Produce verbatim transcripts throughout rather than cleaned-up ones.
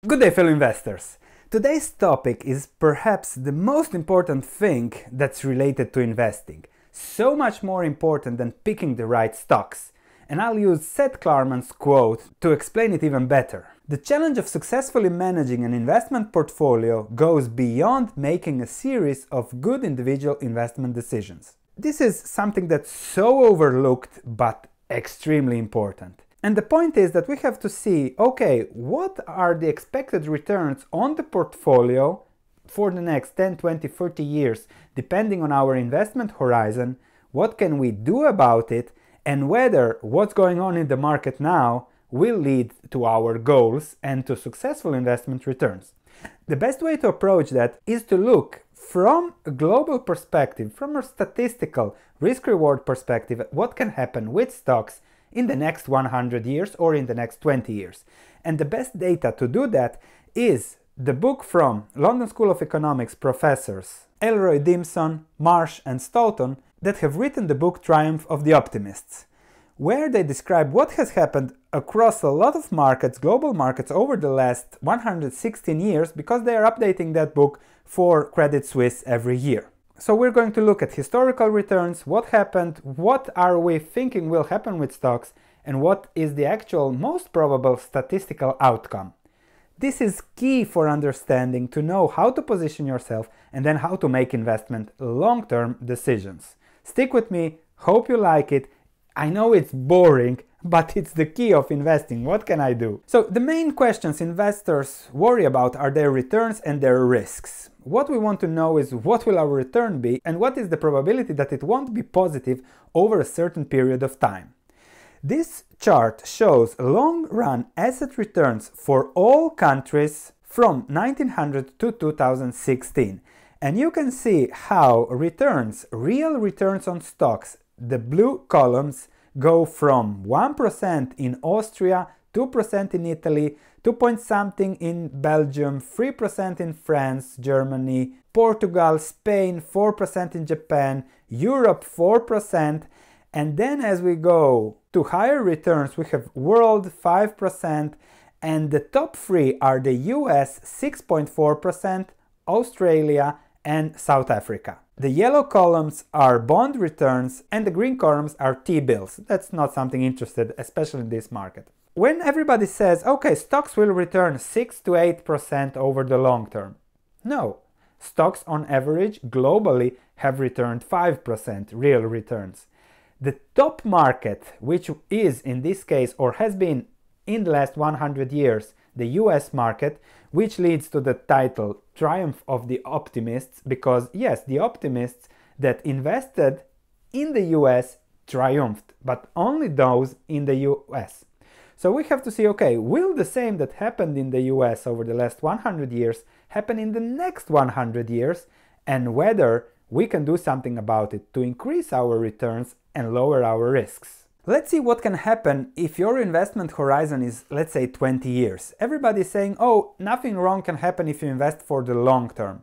Good day, fellow investors! Today's topic is perhaps the most important thing that's related to investing. So much more important than picking the right stocks. And I'll use Seth Klarman's quote to explain it even better. The challenge of successfully managing an investment portfolio goes beyond making a series of good individual investment decisions. This is something that's so overlooked but extremely important. And the point is that we have to see, okay, what are the expected returns on the portfolio for the next ten, twenty, thirty years, depending on our investment horizon, what can we do about it, and whether what's going on in the market now will lead to our goals and to successful investment returns. The best way to approach that is to look from a global perspective, from a statistical risk-reward perspective, at what can happen with stocks in the next one hundred years or in the next twenty years. And the best data to do that is the book from London School of Economics professors Elroy Dimson, Marsh and Stauton that have written the book Trough of the Optimists, where they describe what has happened across a lot of markets, global markets, over the last one hundred sixteen years, because they are updating that book for Credit Suisse every year. So we're going to look at historical returns, what happened, what are we thinking will happen with stocks, and what is the actual most probable statistical outcome. This is key for understanding, to know how to position yourself and then how to make investment long-term decisions. Stick with me, hope you like it. I know it's boring, but it's the key of investing. What can I do? So the main questions investors worry about are their returns and their risks. What we want to know is what will our return be and what is the probability that it won't be positive over a certain period of time. This chart shows long-run asset returns for all countries from nineteen hundred to two thousand sixteen. And you can see how returns, real returns on stocks, the blue columns, go from one percent in Austria, two percent in Italy, two point something in Belgium, three percent in France, Germany, Portugal, Spain, four percent in Japan, Europe four percent, and then as we go to higher returns we have world five percent, and the top three are the U S six point four percent, Australia and South Africa. The yellow columns are bond returns and the green columns are T-bills. That's not something interested, especially in this market. When everybody says, okay, stocks will return six to eight percent over the long term. No, stocks on average globally have returned five percent real returns. The top market, which is in this case or has been in the last one hundred years, the U S market, which leads to the title Triumph of the Optimists, because yes, the optimists that invested in the U S triumphed, but only those in the U S. So we have to see, okay, will the same that happened in the U S over the last one hundred years happen in the next one hundred years, and whether we can do something about it to increase our returns and lower our risks. Let's see what can happen if your investment horizon is, let's say, twenty years. Everybody's saying, oh, nothing wrong can happen if you invest for the long term.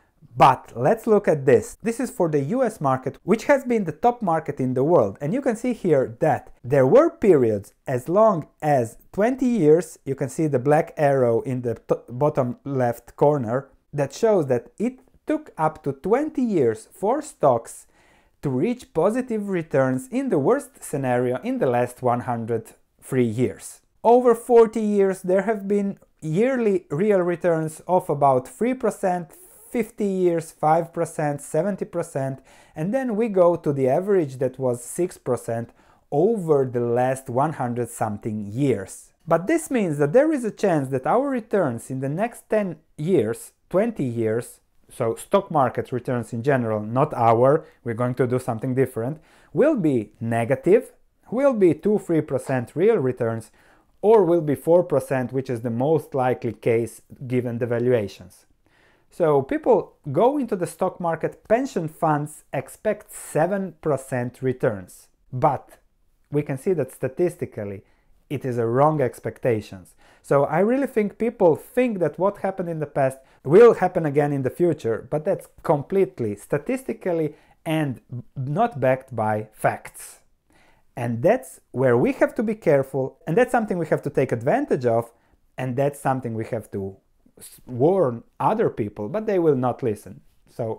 But let's look at this. This is for the U S market, which has been the top market in the world. And you can see here that there were periods as long as twenty years. You can see the black arrow in the bottom left corner that shows that it took up to twenty years for stocks to reach positive returns in the worst scenario in the last one hundred three years. Over forty years there have been yearly real returns of about three percent, fifty years five percent, seventy percent, and then we go to the average that was six percent over the last one hundred something years. But this means that there is a chance that our returns in the next ten years, twenty years, so stock market returns in general, not our, we're going to do something different, will be negative, will be two to three percent real returns, or will be four percent, which is the most likely case given the valuations. So people go into the stock market, pension funds expect seven percent returns, but we can see that statistically it is a wrong expectations. So I really think people think that what happened in the past will happen again in the future, but that's completely statistically and not backed by facts. And that's where we have to be careful, and that's something we have to take advantage of And that's something we have to warn other people, but they will not listen. So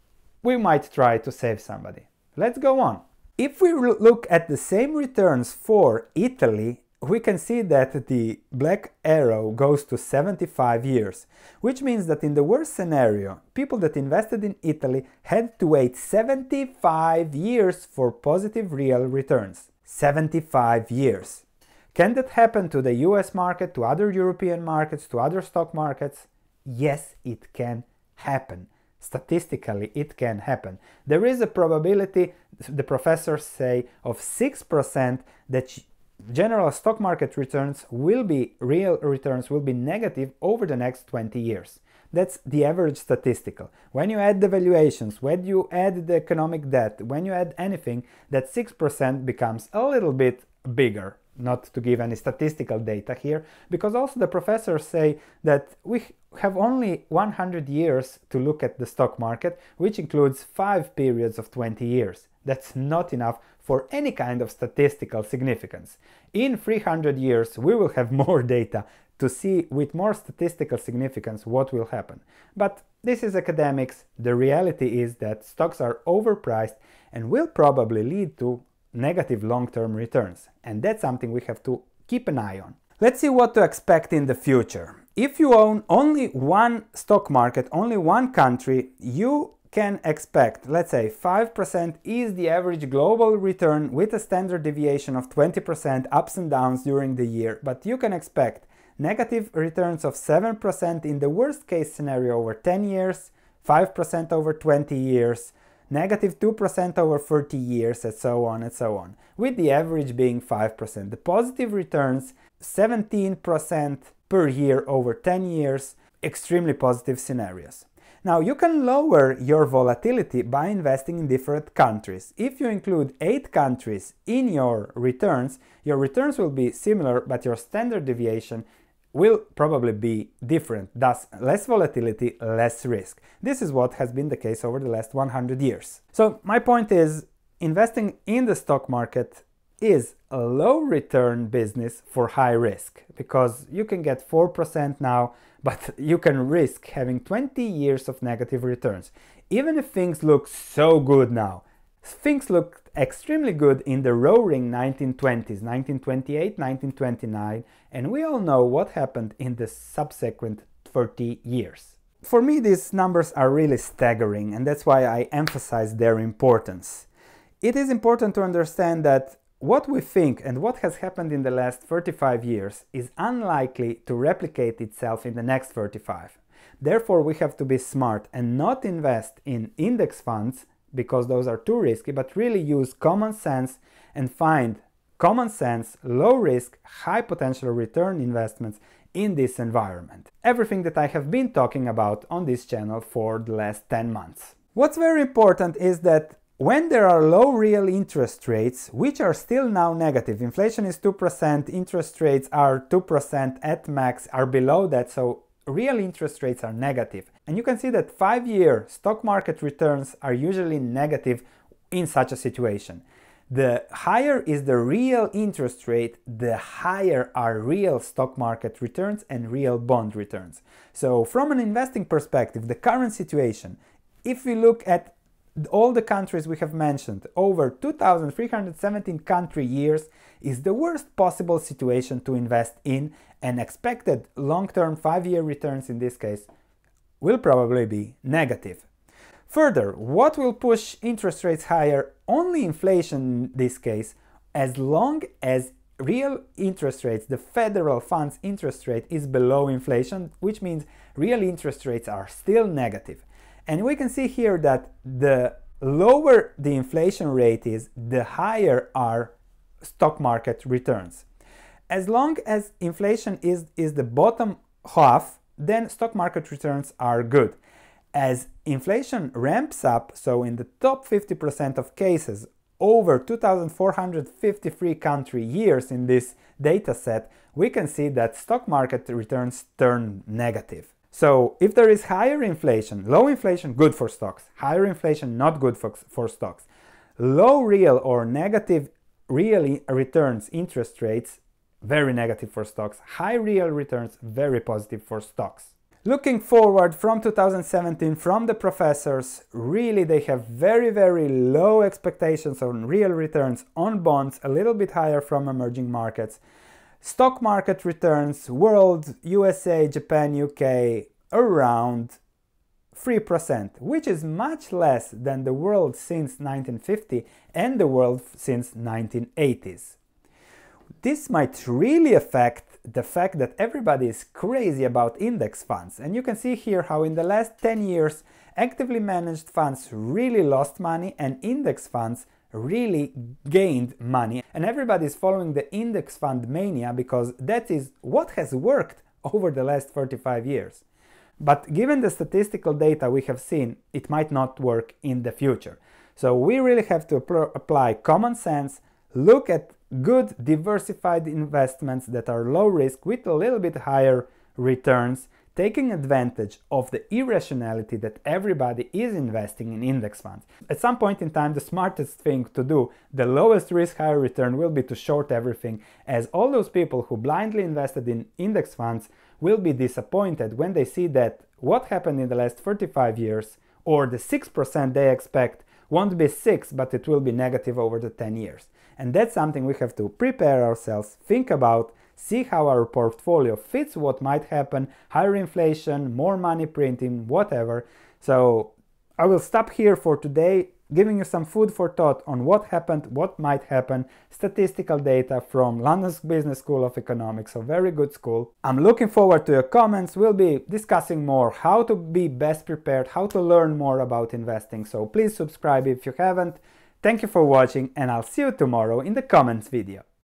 we might try to save somebody. Let's go on. If we look at the same returns for Italy, we can see that the black arrow goes to seventy-five years, which means that in the worst scenario, people that invested in Italy had to wait seventy-five years for positive real returns. seventy-five years. Can that happen to the U S market, to other European markets, to other stock markets? Yes, it can happen. Statistically, it can happen. There is a probability, the professors say, of six percent that general stock market returns will be, real returns will be negative over the next twenty years. That's the average statistical. When you add the valuations, when you add the economic debt, when you add anything, that six percent becomes a little bit bigger. Not to give any statistical data here, because also the professors say that we have only one hundred years to look at the stock market, which includes five periods of twenty years. That's not enough for any kind of statistical significance. In three hundred years, we will have more data to see with more statistical significance what will happen. But this is academics. The reality is that stocks are overpriced and will probably lead to negative long-term returns, and that's something we have to keep an eye on. Let's see what to expect in the future. If you own only one stock market, only one country, you can expect, let's say, five percent is the average global return with a standard deviation of twenty percent, ups and downs during the year, but you can expect negative returns of seven percent in the worst case scenario over ten years, five percent over twenty years, negative two percent over thirty years, and so on and so on, with the average being five percent. The positive returns, seventeen percent per year over ten years, extremely positive scenarios. Now, you can lower your volatility by investing in different countries. If you include eight countries in your returns, your returns will be similar, but your standard deviation will probably be different, thus less volatility, less risk. This is what has been the case over the last one hundred years. So my point is, investing in the stock market is a low return business for high risk, because you can get four percent now, but you can risk having twenty years of negative returns. Even if things look so good now, things looked extremely good in the roaring nineteen twenties, nineteen twenty-eight, nineteen twenty-nine, and we all know what happened in the subsequent thirty years. For me, these numbers are really staggering, and that's why I emphasize their importance. It is important to understand that what we think and what has happened in the last thirty-five years is unlikely to replicate itself in the next thirty-five. Therefore, we have to be smart and not invest in index funds, because those are too risky, but really use common sense and find common sense, low risk, high potential return investments in this environment. Everything that I have been talking about on this channel for the last ten months. What's very important is that when there are low real interest rates, which are still now negative, inflation is two percent, interest rates are two percent at max, are below that, so real interest rates are negative. And you can see that five-year stock market returns are usually negative in such a situation. The higher is the real interest rate, the higher are real stock market returns and real bond returns. So from an investing perspective, the current situation, if we look at all the countries we have mentioned, over two thousand three hundred seventeen country years is the worst possible situation to invest in, and expected long-term five-year returns in this case will probably be negative. Further, what will push interest rates higher? Only inflation in this case, as long as real interest rates, the federal funds interest rate is below inflation, which means real interest rates are still negative. And we can see here that the lower the inflation rate is, the higher are stock market returns. As long as inflation is, is the bottom half, then stock market returns are good. As inflation ramps up, so in the top fifty percent of cases, over two thousand four hundred fifty-three country years in this data set, we can see that stock market returns turn negative. So if there is higher inflation, low inflation, good for stocks. Higher inflation, not good for, for stocks. Low real or negative real returns, interest rates, very negative for stocks. High real returns, very positive for stocks. Looking forward from two thousand seventeen from the professors, really they have very, very low expectations on real returns on bonds, a little bit higher from emerging markets. Stock market returns, world, U S A, Japan, U K, around three percent, which is much less than the world since nineteen fifty and the world since nineteen eighties. This might really affect the fact that everybody is crazy about index funds, and you can see here how in the last ten years actively managed funds really lost money and index funds really gained money, and everybody is following the index fund mania because that is what has worked over the last thirty-five years. But given the statistical data we have seen, it might not work in the future. So we really have to apply common sense, look at good diversified investments that are low risk with a little bit higher returns, taking advantage of the irrationality that everybody is investing in index funds. At some point in time, the smartest thing to do, the lowest risk, higher return, will be to short everything, as all those people who blindly invested in index funds will be disappointed when they see that what happened in the last thirty-five years, or the six percent they expect, won't be six, but it will be negative over the ten years. And that's something we have to prepare ourselves, think about, see how our portfolio fits what might happen, higher inflation, more money printing, whatever. So I will stop here for today, giving you some food for thought on what happened, what might happen, statistical data from London's Business School of Economics, a very good school. I'm looking forward to your comments. We'll be discussing more how to be best prepared, how to learn more about investing. So please subscribe if you haven't. Thank you for watching, and I'll see you tomorrow in the comments video.